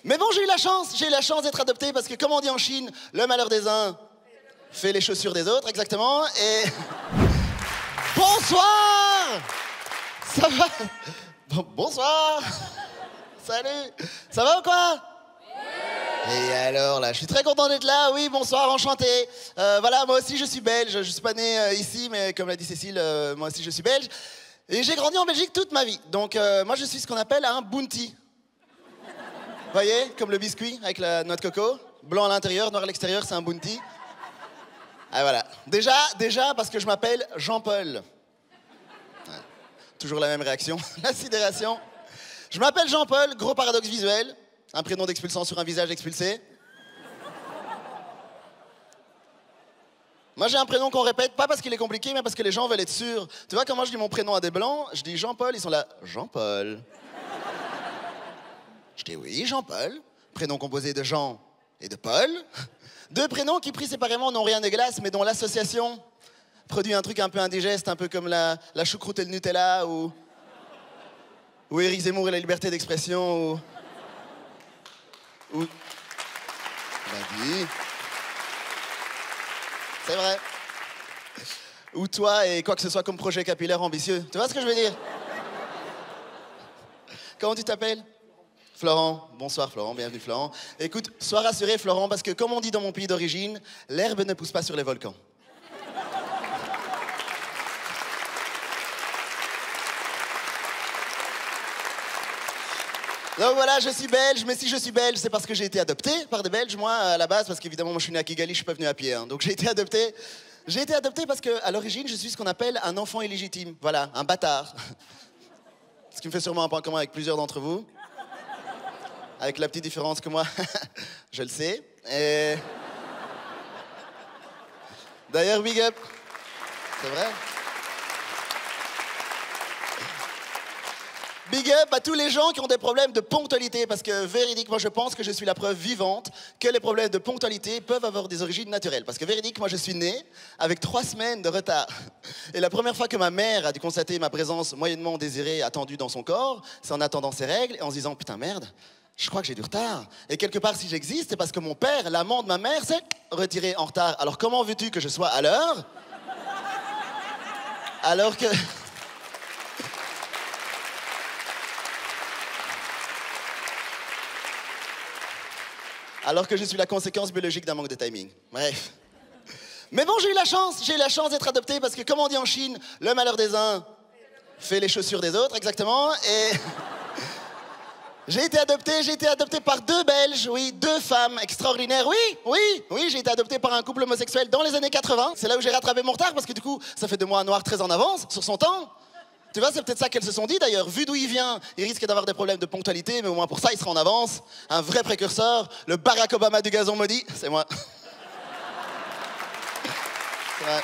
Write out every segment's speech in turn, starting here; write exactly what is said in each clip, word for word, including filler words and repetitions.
Mais bon, j'ai eu la chance, j'ai eu la chance d'être adopté parce que, comme on dit en Chine, le malheur des uns fait les chaussures des autres, exactement. Et bonsoir. Ça va? Bon, bonsoir. Salut. Ça va ou quoi? Et alors là, je suis très content d'être là, oui, bonsoir, enchanté. Euh, voilà, moi aussi je suis belge, je suis pas né euh, ici, mais comme l'a dit Cécile, euh, moi aussi je suis belge. Et j'ai grandi en Belgique toute ma vie, donc euh, moi je suis ce qu'on appelle un bounty. Vous voyez, comme le biscuit avec la noix de coco, blanc à l'intérieur, noir à l'extérieur, c'est un bounty. Ah voilà, déjà, déjà parce que je m'appelle Jean-Paul. Ouais. Toujours la même réaction, la sidération. Je m'appelle Jean-Paul, gros paradoxe visuel. Un prénom d'expulsant sur un visage expulsé. Moi, j'ai un prénom qu'on répète, pas parce qu'il est compliqué, mais parce que les gens veulent être sûrs. Tu vois, quand moi je dis mon prénom à des blancs, je dis Jean-Paul, ils sont là, Jean-Paul. Je dis oui, Jean-Paul. Prénom composé de Jean et de Paul. Deux prénoms qui, pris séparément, n'ont rien de glace, mais dont l'association produit un truc un peu indigeste, un peu comme la, la choucroute et le Nutella, ou, ou Éric Zemmour et la liberté d'expression, ou... Ou... On dit. C'est vrai. Ou toi et quoi que ce soit comme projet capillaire ambitieux. Tu vois ce que je veux dire? Comment tu t'appelles? Florent. Bonsoir Florent, bienvenue Florent. Écoute, sois rassuré Florent, parce que comme on dit dans mon pays d'origine, l'herbe ne pousse pas sur les volcans. Donc voilà, je suis belge, mais si je suis belge, c'est parce que j'ai été adopté par des Belges, moi, à la base, parce qu'évidemment, moi, je suis né à Kigali, je suis pas venu à pied, hein, donc j'ai été adopté. J'ai été adopté parce qu'à l'origine, je suis ce qu'on appelle un enfant illégitime, voilà, un bâtard. Ce qui me fait sûrement un point commun avec plusieurs d'entre vous. Avec la petite différence que moi, je le sais. Et... D'ailleurs, big up. C'est vrai. Big up à tous les gens qui ont des problèmes de ponctualité, parce que véridique, moi je pense que je suis la preuve vivante que les problèmes de ponctualité peuvent avoir des origines naturelles. Parce que véridique, moi je suis né avec trois semaines de retard. Et la première fois que ma mère a dû constater ma présence moyennement désirée, attendue dans son corps, c'est en attendant ses règles et en se disant « Putain merde, je crois que j'ai du retard. » Et quelque part, si j'existe, c'est parce que mon père, l'amant de ma mère, s'est retiré en retard. Alors comment veux-tu que je sois à l'heure? Alors que... Alors que je suis la conséquence biologique d'un manque de timing. Bref. Mais bon, j'ai eu la chance, j'ai eu la chance d'être adopté parce que, comme on dit en Chine, le malheur des uns fait les chaussures des autres, exactement. Et j'ai été adopté, j'ai été adopté par deux Belges, oui, deux femmes extraordinaires. Oui, oui, oui, j'ai été adopté par un couple homosexuel dans les années quatre-vingts. C'est là où j'ai rattrapé mon retard parce que du coup, ça fait de moi un noir très en avance sur son temps. Tu vois, c'est peut-être ça qu'elles se sont dit d'ailleurs. Vu d'où il vient, il risque d'avoir des problèmes de ponctualité, mais au moins pour ça, il sera en avance. Un vrai précurseur, le Barack Obama du gazon maudit, c'est moi. C'est vrai.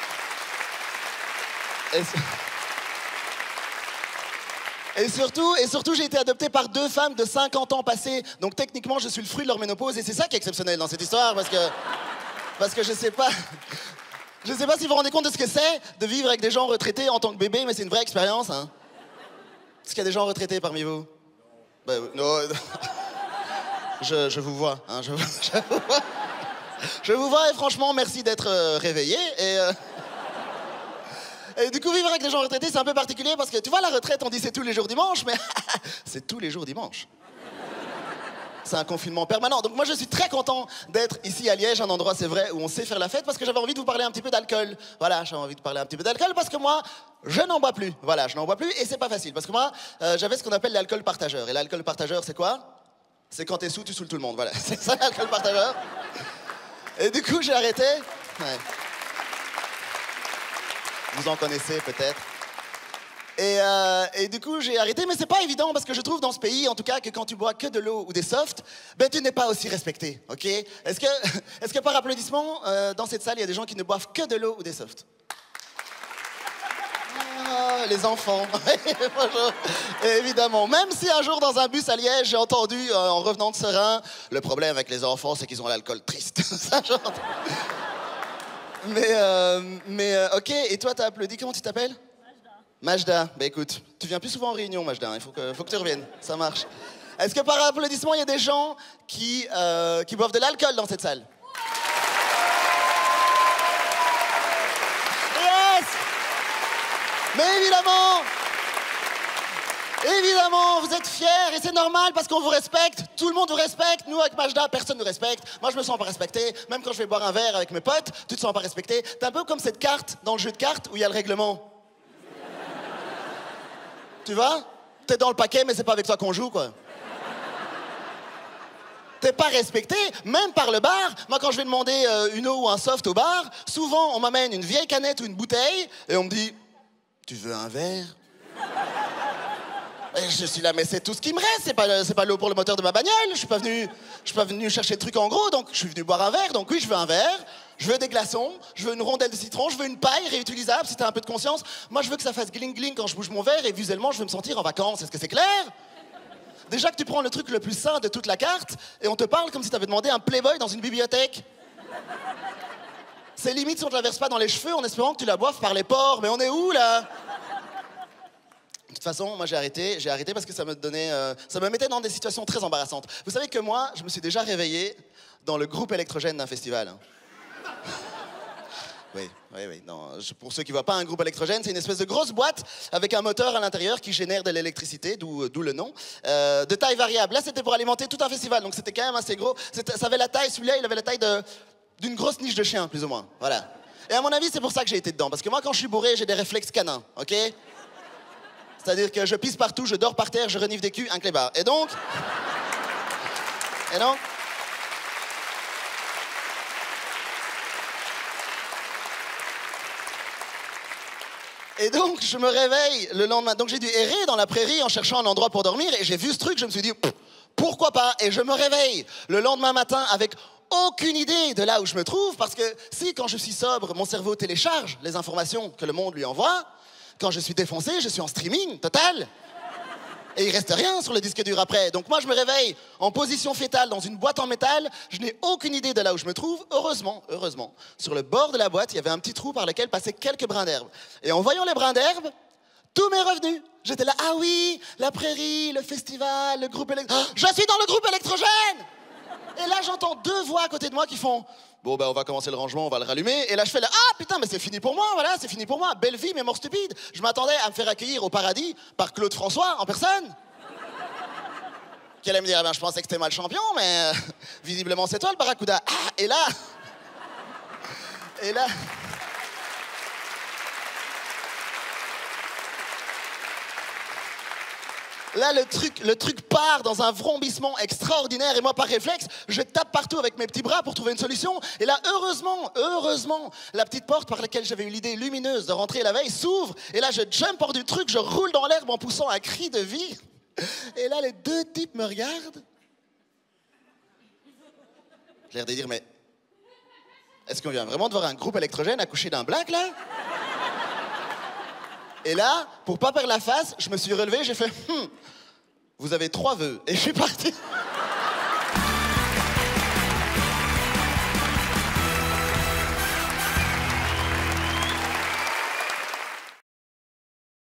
Et, et surtout, et surtout j'ai été adopté par deux femmes de cinquante ans passés. Donc techniquement, je suis le fruit de leur ménopause. Et c'est ça qui est exceptionnel dans cette histoire, parce que, parce que je sais pas... Je sais pas si vous vous rendez compte de ce que c'est de vivre avec des gens retraités en tant que bébé, mais c'est une vraie expérience, hein. Est-ce qu'il y a des gens retraités parmi vous? Bah, non. Je, je vous vois, hein, je, je vous vois. Je vous vois et franchement, merci d'être euh, réveillé. Et, euh... et du coup, vivre avec des gens retraités, c'est un peu particulier parce que tu vois, la retraite, on dit c'est tous les jours dimanche, mais c'est tous les jours dimanche. C'est un confinement permanent. Donc moi, je suis très content d'être ici à Liège, un endroit, c'est vrai, où on sait faire la fête, parce que j'avais envie de vous parler un petit peu d'alcool. Voilà, j'avais envie de parler un petit peu d'alcool, parce que moi, je n'en bois plus. Voilà, je n'en bois plus, et c'est pas facile. Parce que moi, euh, j'avais ce qu'on appelle l'alcool partageur. Et l'alcool partageur, c'est quoi? C'est quand t'es sous, tu saoules tout le monde. Voilà, c'est ça l'alcool partageur. Et du coup, j'ai arrêté. Ouais. Vous en connaissez peut-être. Et, euh, et du coup, j'ai arrêté, mais c'est pas évident parce que je trouve dans ce pays, en tout cas, que quand tu bois que de l'eau ou des softs, ben tu n'es pas aussi respecté, ok? Est-ce que, est-ce que par applaudissement, euh, dans cette salle, il y a des gens qui ne boivent que de l'eau ou des softs? Ah, les enfants, bonjour. Évidemment. Même si un jour dans un bus à Liège, j'ai entendu, euh, en revenant de Serein, le problème avec les enfants, c'est qu'ils ont l'alcool triste. Ça, j'ai entendu. Mais, euh, mais euh, ok, et toi, t'as applaudi, comment tu t'appelles? Majda, bah écoute, tu viens plus souvent en réunion, Majda, il faut que, faut que tu reviennes, ça marche. Est-ce que par applaudissement, il y a des gens qui, euh, qui boivent de l'alcool dans cette salle? Yes! Mais évidemment, évidemment, vous êtes fiers et c'est normal parce qu'on vous respecte. Tout le monde vous respecte. Nous, avec Majda, personne ne nous respecte. Moi, je me sens pas respecté. Même quand je vais boire un verre avec mes potes, tu te sens pas respecté. T'es un peu comme cette carte dans le jeu de cartes où il y a le règlement. Tu vois? T'es dans le paquet, mais c'est pas avec toi qu'on joue, quoi. T'es pas respecté, même par le bar. Moi, quand je vais demander euh, une eau ou un soft au bar, souvent, on m'amène une vieille canette ou une bouteille et on me dit « Tu veux un verre ?» Et je suis là, mais c'est tout ce qui me reste, c'est pas, c'est pas l'eau pour le moteur de ma bagnole. Je suis pas venu, je suis pas venu chercher le truc en gros, donc je suis venu boire un verre. Donc oui, je veux un verre, je veux des glaçons, je veux une rondelle de citron, je veux une paille réutilisable si t'as un peu de conscience. Moi, je veux que ça fasse gling-gling quand je bouge mon verre et visuellement, je veux me sentir en vacances. Est-ce que c'est clair? Déjà que tu prends le truc le plus sain de toute la carte et on te parle comme si t'avais demandé un Playboy dans une bibliothèque. C'est limite si on te la verse pas dans les cheveux en espérant que tu la boives par les pores. Mais on est où, là? De toute façon, moi j'ai arrêté, j'ai arrêté parce que ça me donnait, euh, ça me mettait dans des situations très embarrassantes. Vous savez que moi, je me suis déjà réveillé dans le groupe électrogène d'un festival. Oui, oui, oui. Non, je, pour ceux qui ne voient pas un groupe électrogène, c'est une espèce de grosse boîte avec un moteur à l'intérieur qui génère de l'électricité, d'où, d'où le nom, euh, de taille variable. Là, c'était pour alimenter tout un festival, donc c'était quand même assez gros. C'était, ça avait la taille, celui-là, il avait la taille de, d'une grosse niche de chien, plus ou moins. Voilà. Et à mon avis, c'est pour ça que j'ai été dedans, parce que moi, quand je suis bourré, j'ai des réflexes canins, ok? C'est-à-dire que je pisse partout, je dors par terre, je renifle des culs, un clébard. Et donc... Et donc... Et donc, je me réveille le lendemain. Donc, j'ai dû errer dans la prairie en cherchant un endroit pour dormir. Et j'ai vu ce truc, je me suis dit, pourquoi pas? Et je me réveille le lendemain matin avec aucune idée de là où je me trouve. Parce que si, quand je suis sobre, mon cerveau télécharge les informations que le monde lui envoie, quand je suis défoncé, je suis en streaming total. Et il reste rien sur le disque dur après. Donc moi, je me réveille en position fétale dans une boîte en métal. Je n'ai aucune idée de là où je me trouve. Heureusement, heureusement, sur le bord de la boîte, il y avait un petit trou par lequel passaient quelques brins d'herbe. Et en voyant les brins d'herbe, tout m'est revenu. J'étais là, ah oui, la prairie, le festival, le groupe électrogène. Je suis dans le groupe électrogène! Et là, j'entends deux voix à côté de moi qui font... Bon, ben, on va commencer le rangement, on va le rallumer. Et là, je fais là, ah, putain, mais c'est fini pour moi, voilà, c'est fini pour moi. Belle vie, mais mort stupide. Je m'attendais à me faire accueillir au paradis par Claude François, en personne. Qui allait me dire, eh ben, je pensais que c'était mal champion, mais euh, visiblement, c'est toi, le barracuda. Ah, et là... Et là... Là, le truc, le truc part dans un vrombissement extraordinaire et moi, par réflexe, je tape partout avec mes petits bras pour trouver une solution. Et là, heureusement, heureusement, la petite porte par laquelle j'avais eu l'idée lumineuse de rentrer la veille s'ouvre. Et là, je jump hors du truc, je roule dans l'herbe en poussant un cri de vie. Et là, les deux types me regardent. J'ai l'air de dire, mais est-ce qu'on vient vraiment de voir un groupe électrogène accoucher d'un black, là? Et là, pour pas perdre la face, je me suis relevé, j'ai fait « Hum, vous avez trois vœux. » Et je suis parti.